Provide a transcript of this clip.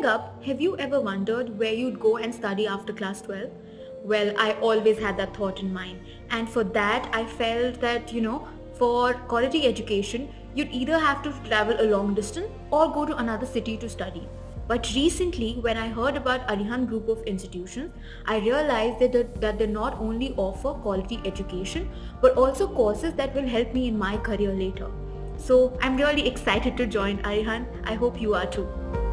Growing up, have you ever wondered where you'd go and study after class 12? Well, I always had that thought in mind. And for that, I felt that, for quality education, you'd either have to travel a long distance or go to another city to study. But recently, when I heard about Arihant Group of Institutions, I realized that they not only offer quality education, but also courses that will help me in my career later. So I'm really excited to join Arihant. I hope you are too.